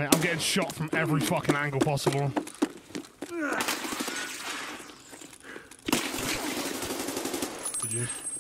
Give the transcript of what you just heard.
me. I'm getting shot from every fucking angle possible. GG.